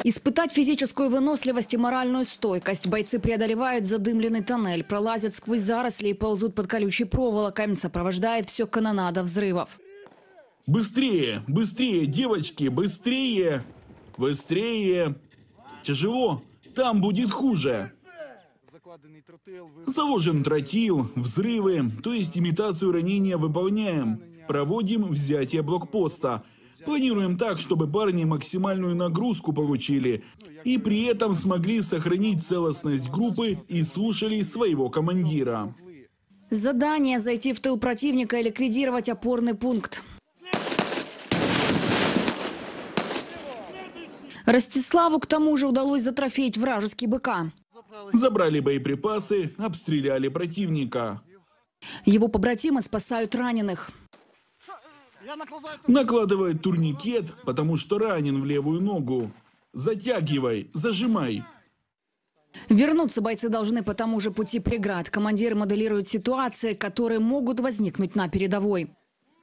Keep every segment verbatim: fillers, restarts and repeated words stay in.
Испытать физическую выносливость и моральную стойкость. Бойцы преодолевают задымленный тоннель, пролазят сквозь заросли и ползут под колючей проволокой. Сопровождает все канонада взрывов. Быстрее, быстрее, девочки, быстрее, быстрее. Тяжело, там будет хуже. Заложен тротил, взрывы, то есть имитацию ранения выполняем. Проводим взятие блокпоста. Планируем так, чтобы парни максимальную нагрузку получили и при этом смогли сохранить целостность группы и слушали своего командира. Задание – зайти в тыл противника и ликвидировать опорный пункт. Ростиславу к тому же удалось затрофеить вражеский БК. Забрали боеприпасы, обстреляли противника. Его побратимы спасают раненых. Накладывает турникет, потому что ранен в левую ногу. Затягивай, зажимай. Вернуться бойцы должны по тому же пути преград. Командиры моделируют ситуации, которые могут возникнуть на передовой.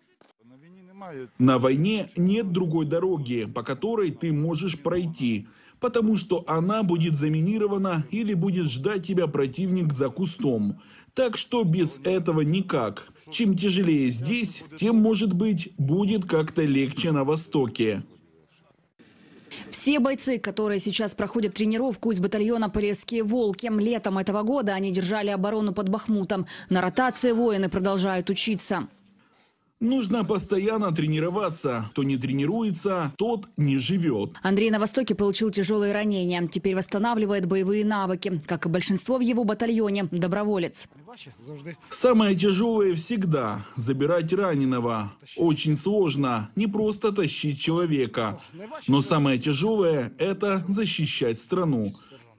На войне нет другой дороги, по которой ты можешь пройти, потому что она будет заминирована или будет ждать тебя противник за кустом. Так что без этого никак. Чем тяжелее здесь, тем, может быть, будет как-то легче на Востоке. Все бойцы, которые сейчас проходят тренировку из батальона «Полесские волки», летом этого года они держали оборону под Бахмутом. На ротации воины продолжают учиться. Нужно постоянно тренироваться. Кто не тренируется, тот не живет. Андрей на Востоке получил тяжелые ранения. Теперь восстанавливает боевые навыки. Как и большинство в его батальоне, доброволец. Самое тяжелое всегда – забирать раненого. Очень сложно, не просто тащить человека. Но самое тяжелое – это защищать страну.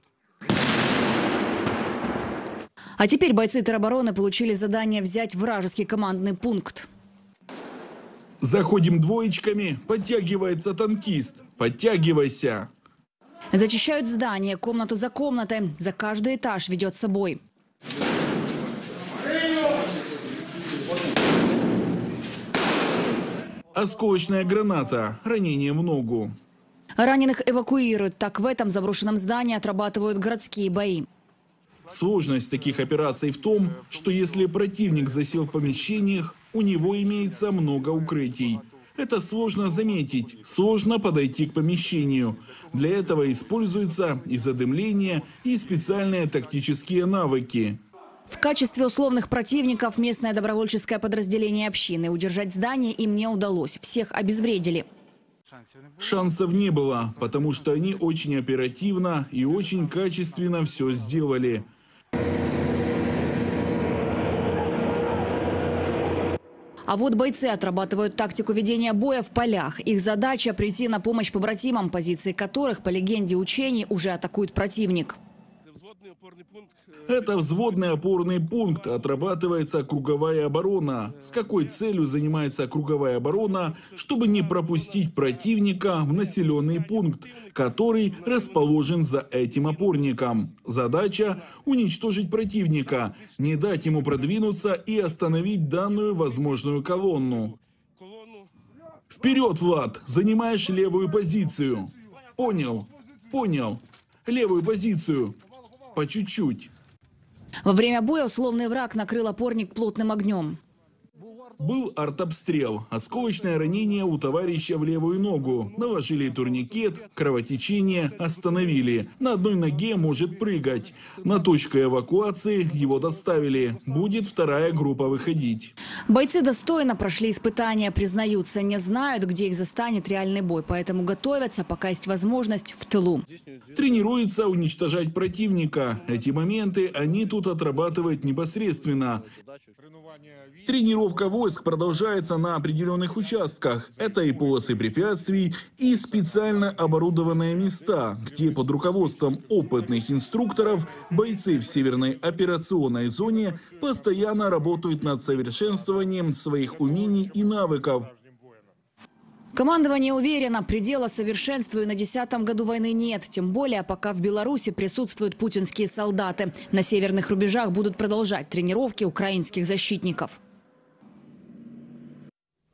А теперь бойцы теробороны получили задание взять вражеский командный пункт. Заходим двоечками, подтягивается танкист. Подтягивайся. Зачищают здание, комнату за комнатой. За каждый этаж ведется бой. Осколочная граната, ранение в ногу. Раненых эвакуируют. Так в этом заброшенном здании отрабатывают городские бои. Сложность таких операций в том, что если противник засел в помещениях, у него имеется много укрытий. Это сложно заметить, сложно подойти к помещению. Для этого используются и задымление, и специальные тактические навыки. В качестве условных противников местное добровольческое подразделение общины. Удержать здание им не удалось. Всех обезвредили. Шансов не было, потому что они очень оперативно и очень качественно все сделали. А вот бойцы отрабатывают тактику ведения боя в полях. Их задача – прийти на помощь побратимам, позиции которых, по легенде учений, уже атакует противник. Это взводный опорный пункт, отрабатывается круговая оборона. С какой целью занимается круговая оборона? Чтобы не пропустить противника в населенный пункт, который расположен за этим опорником. Задача – уничтожить противника, не дать ему продвинуться и остановить данную возможную колонну. Вперед, Влад! Занимаешь левую позицию. Понял, понял. Левую позицию. По чуть-чуть. Во время боя условный враг накрыл опорник плотным огнем. Был артобстрел. Осколочное ранение у товарища в левую ногу. Наложили турникет, кровотечение, остановили. На одной ноге может прыгать. На точку эвакуации его доставили. Будет вторая группа выходить. Бойцы достойно прошли испытания, признаются, не знают, где их застанет реальный бой. Поэтому готовятся, пока есть возможность, в тылу. Тренируются уничтожать противника. Эти моменты они тут отрабатывают непосредственно. Тренировка войск продолжается на определенных участках. Это и полосы препятствий, и специально оборудованные места, где под руководством опытных инструкторов бойцы в Северной операционной зоне постоянно работают над совершенствованием своих умений и навыков. Командование уверено, предела совершенству и на десятом году войны нет. Тем более, пока в Беларуси присутствуют путинские солдаты. На северных рубежах будут продолжать тренировки украинских защитников.